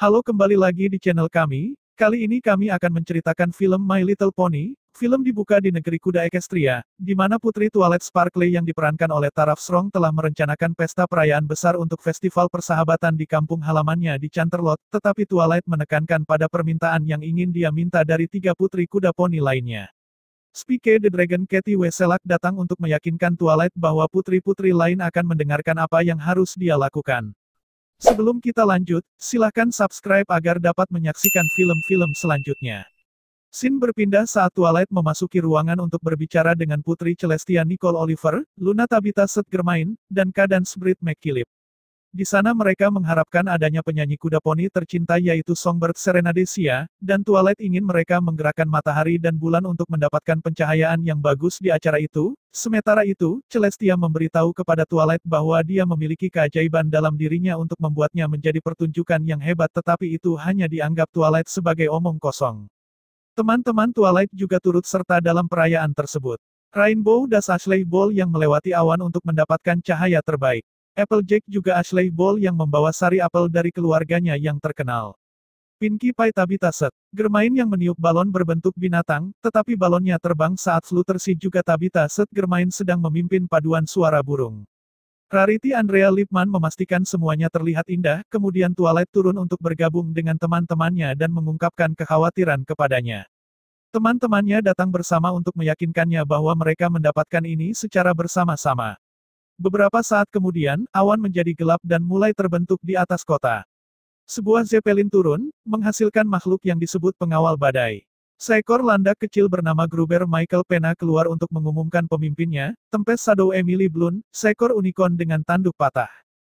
Halo, kembali lagi di channel kami. Kali ini kami akan menceritakan film My Little Pony. Film dibuka di negeri kuda Equestria, di mana Putri Twilight Sparkle yang diperankan oleh Tara Strong telah merencanakan pesta perayaan besar untuk festival persahabatan di kampung halamannya di Canterlot, tetapi Twilight menekankan pada permintaan yang ingin dia minta dari 3 putri kuda poni lainnya. Spike the Dragon Katie Weselak datang untuk meyakinkan Twilight bahwa putri-putri lain akan mendengarkan apa yang harus dia lakukan. Sebelum kita lanjut, silakan subscribe agar dapat menyaksikan film-film selanjutnya. Scene berpindah saat Twilight memasuki ruangan untuk berbicara dengan Putri Celestia Nicole Oliver, Luna Tabitha Setgermain, dan Cadance Britt McKillip. Di sana mereka mengharapkan adanya penyanyi kuda poni tercinta yaitu Songbird Serenade Sia, dan Twilight ingin mereka menggerakkan matahari dan bulan untuk mendapatkan pencahayaan yang bagus di acara itu. Sementara itu, Celestia memberitahu kepada Twilight bahwa dia memiliki keajaiban dalam dirinya untuk membuatnya menjadi pertunjukan yang hebat, tetapi itu hanya dianggap Twilight sebagai omong kosong. Teman-teman Twilight juga turut serta dalam perayaan tersebut. Rainbow Dash Ashley Ball yang melewati awan untuk mendapatkan cahaya terbaik. Applejack juga Ashley Ball yang membawa sari apel dari keluarganya yang terkenal. Pinkie Pie Tabitha Setgermain yang meniup balon berbentuk binatang, tetapi balonnya terbang saat Fluttershy juga Tabitha Setgermain sedang memimpin paduan suara burung. Rarity Andrea Lipman memastikan semuanya terlihat indah, kemudian Twilight turun untuk bergabung dengan teman-temannya dan mengungkapkan kekhawatiran kepadanya. Teman-temannya datang bersama untuk meyakinkannya bahwa mereka mendapatkan ini secara bersama-sama. Beberapa saat kemudian, awan menjadi gelap dan mulai terbentuk di atas kota. Sebuah Zeppelin turun, menghasilkan makhluk yang disebut pengawal badai. Seekor landak kecil bernama Gruber Michael Pena keluar untuk mengumumkan pemimpinnya, Tempest Shadow Emily Blunt, seekor unicorn dengan tanduk patah.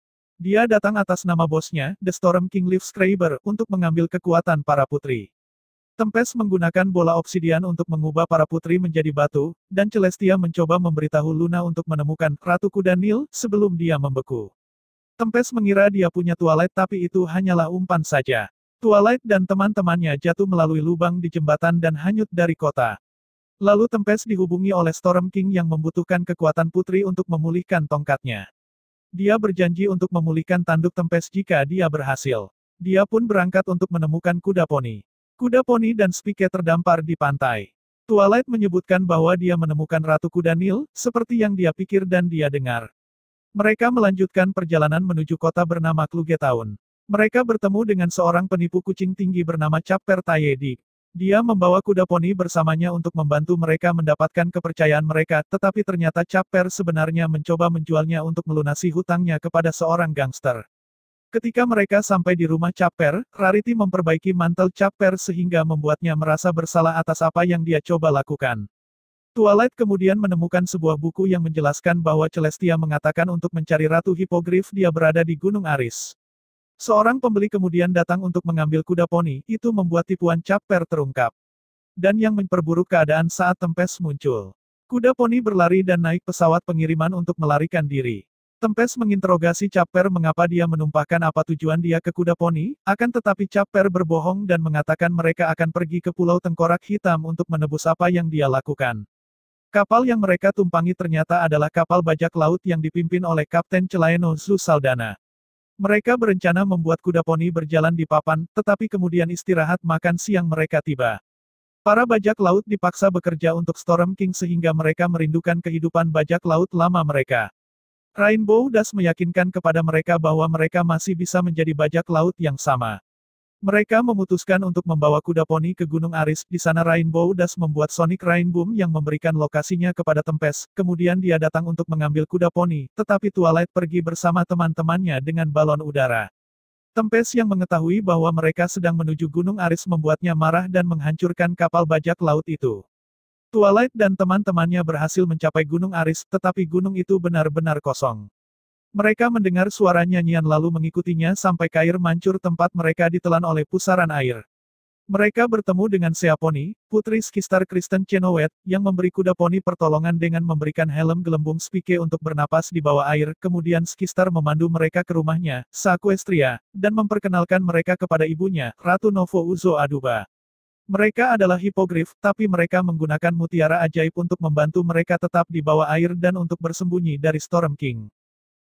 Dia datang atas nama bosnya, The Storm King Livescriber, untuk mengambil kekuatan para putri. Tempest menggunakan bola obsidian untuk mengubah para putri menjadi batu, dan Celestia mencoba memberitahu Luna untuk menemukan Ratu Kuda Nil sebelum dia membeku. Tempest mengira dia punya Twilight, tapi itu hanyalah umpan saja. Twilight dan teman-temannya jatuh melalui lubang di jembatan dan hanyut dari kota. Lalu Tempest dihubungi oleh Storm King yang membutuhkan kekuatan putri untuk memulihkan tongkatnya. Dia berjanji untuk memulihkan tanduk Tempest jika dia berhasil. Dia pun berangkat untuk menemukan kuda poni. Kuda poni dan Spike terdampar di pantai. Twilight menyebutkan bahwa dia menemukan Ratu Kuda Nil, seperti yang dia pikir dan dia dengar. Mereka melanjutkan perjalanan menuju kota bernama Kluge Town. Mereka bertemu dengan seorang penipu kucing tinggi bernama Chapper Tayedi. Dia membawa kuda poni bersamanya untuk membantu mereka mendapatkan kepercayaan mereka, tetapi ternyata Chapper sebenarnya mencoba menjualnya untuk melunasi hutangnya kepada seorang gangster. Ketika mereka sampai di rumah Chapper, Rarity memperbaiki mantel Chapper sehingga membuatnya merasa bersalah atas apa yang dia coba lakukan. Twilight kemudian menemukan sebuah buku yang menjelaskan bahwa Celestia mengatakan untuk mencari Ratu Hippogriff dia berada di Gunung Aris. Seorang pembeli kemudian datang untuk mengambil kuda poni, itu membuat tipuan Chapper terungkap. Dan yang memperburuk keadaan saat Tempest muncul. Kuda poni berlari dan naik pesawat pengiriman untuk melarikan diri. Tempest menginterogasi Chapper mengapa dia menumpahkan apa tujuan dia ke kuda poni, akan tetapi Chapper berbohong dan mengatakan mereka akan pergi ke Pulau Tengkorak Hitam untuk menebus apa yang dia lakukan. Kapal yang mereka tumpangi ternyata adalah kapal bajak laut yang dipimpin oleh Kapten Celaeno Zu Saldana. Mereka berencana membuat kuda poni berjalan di papan, tetapi kemudian istirahat makan siang mereka tiba. Para bajak laut dipaksa bekerja untuk Storm King sehingga mereka merindukan kehidupan bajak laut lama mereka. Rainbow Dash meyakinkan kepada mereka bahwa mereka masih bisa menjadi bajak laut yang sama. Mereka memutuskan untuk membawa kuda poni ke Gunung Aris. Di sana Rainbow Dash membuat Sonic Rainboom yang memberikan lokasinya kepada Tempest. Kemudian dia datang untuk mengambil kuda poni, tetapi Twilight pergi bersama teman-temannya dengan balon udara. Tempest yang mengetahui bahwa mereka sedang menuju Gunung Aris membuatnya marah dan menghancurkan kapal bajak laut itu. Twilight dan teman-temannya berhasil mencapai Gunung Aris, tetapi gunung itu benar-benar kosong. Mereka mendengar suara nyanyian lalu mengikutinya sampai Kair mancur tempat mereka ditelan oleh pusaran air. Mereka bertemu dengan Sea Pony, putri Skistar Kristen Chenoweth, yang memberi kuda poni pertolongan dengan memberikan helm gelembung Spike untuk bernapas di bawah air, kemudian Skistar memandu mereka ke rumahnya, Saquestria, dan memperkenalkan mereka kepada ibunya, Ratu Novo Uzo Aduba. Mereka adalah Hippogriff, tapi mereka menggunakan mutiara ajaib untuk membantu mereka tetap di bawah air dan untuk bersembunyi dari Storm King.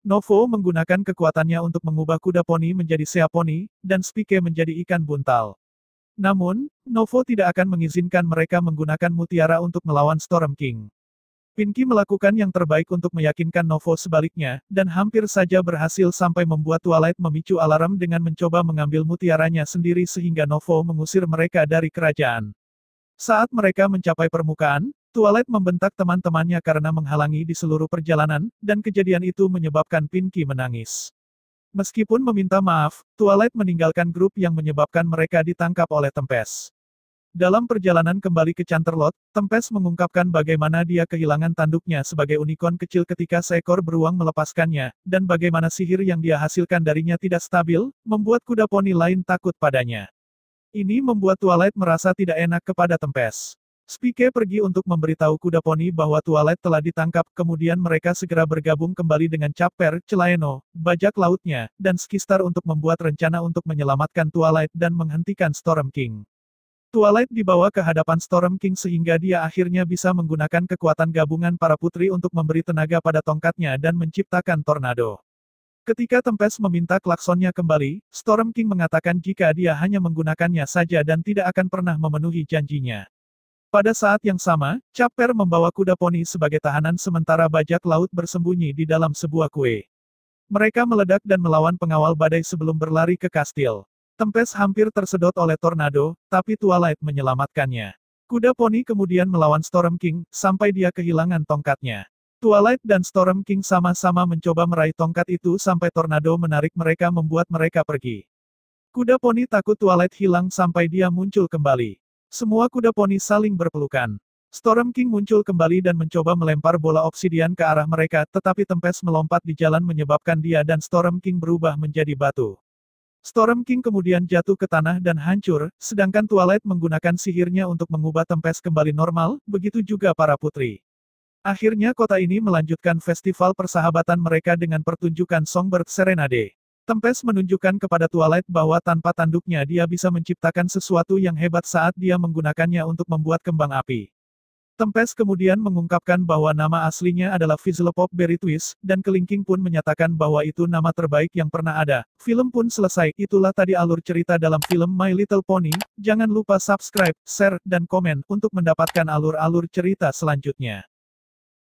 Novo menggunakan kekuatannya untuk mengubah kuda poni menjadi sea poni, dan Spike menjadi ikan buntal. Namun, Novo tidak akan mengizinkan mereka menggunakan mutiara untuk melawan Storm King. Pinky melakukan yang terbaik untuk meyakinkan Novo sebaliknya, dan hampir saja berhasil sampai membuat Twilight memicu alarm dengan mencoba mengambil mutiaranya sendiri sehingga Novo mengusir mereka dari kerajaan. Saat mereka mencapai permukaan, Twilight membentak teman-temannya karena menghalangi di seluruh perjalanan, dan kejadian itu menyebabkan Pinky menangis. Meskipun meminta maaf, Twilight meninggalkan grup yang menyebabkan mereka ditangkap oleh Tempest. Dalam perjalanan kembali ke Canterlot, Tempest mengungkapkan bagaimana dia kehilangan tanduknya sebagai unicorn kecil ketika seekor beruang melepaskannya, dan bagaimana sihir yang dia hasilkan darinya tidak stabil, membuat kuda poni lain takut padanya. Ini membuat Twilight merasa tidak enak kepada Tempest. Spike pergi untuk memberitahu kuda poni bahwa Twilight telah ditangkap, kemudian mereka segera bergabung kembali dengan Chopper, Celaeno, bajak lautnya, dan Skistar untuk membuat rencana untuk menyelamatkan Twilight dan menghentikan Storm King. Twilight dibawa ke hadapan Storm King sehingga dia akhirnya bisa menggunakan kekuatan gabungan para putri untuk memberi tenaga pada tongkatnya dan menciptakan tornado. Ketika Tempest meminta klaksonnya kembali, Storm King mengatakan jika dia hanya menggunakannya saja dan tidak akan pernah memenuhi janjinya. Pada saat yang sama, Chopper membawa kuda poni sebagai tahanan sementara bajak laut bersembunyi di dalam sebuah kue. Mereka meledak dan melawan pengawal badai sebelum berlari ke kastil. Tempest hampir tersedot oleh tornado, tapi Twilight menyelamatkannya. Kuda poni kemudian melawan Storm King, sampai dia kehilangan tongkatnya. Twilight dan Storm King sama-sama mencoba meraih tongkat itu sampai tornado menarik mereka membuat mereka pergi. Kuda poni takut Twilight hilang sampai dia muncul kembali. Semua kuda poni saling berpelukan. Storm King muncul kembali dan mencoba melempar bola obsidian ke arah mereka, tetapi Tempest melompat di jalan menyebabkan dia dan Storm King berubah menjadi batu. Storm King kemudian jatuh ke tanah dan hancur, sedangkan Twilight menggunakan sihirnya untuk mengubah Tempest kembali normal, begitu juga para putri. Akhirnya kota ini melanjutkan festival persahabatan mereka dengan pertunjukan Songbird Serenade. Tempest menunjukkan kepada Twilight bahwa tanpa tanduknya dia bisa menciptakan sesuatu yang hebat saat dia menggunakannya untuk membuat kembang api. Tempest kemudian mengungkapkan bahwa nama aslinya adalah Fizzlepop Berry Twist, dan Kelingking pun menyatakan bahwa itu nama terbaik yang pernah ada. Film pun selesai, itulah tadi alur cerita dalam film My Little Pony. Jangan lupa subscribe, share, dan komen untuk mendapatkan alur-alur cerita selanjutnya.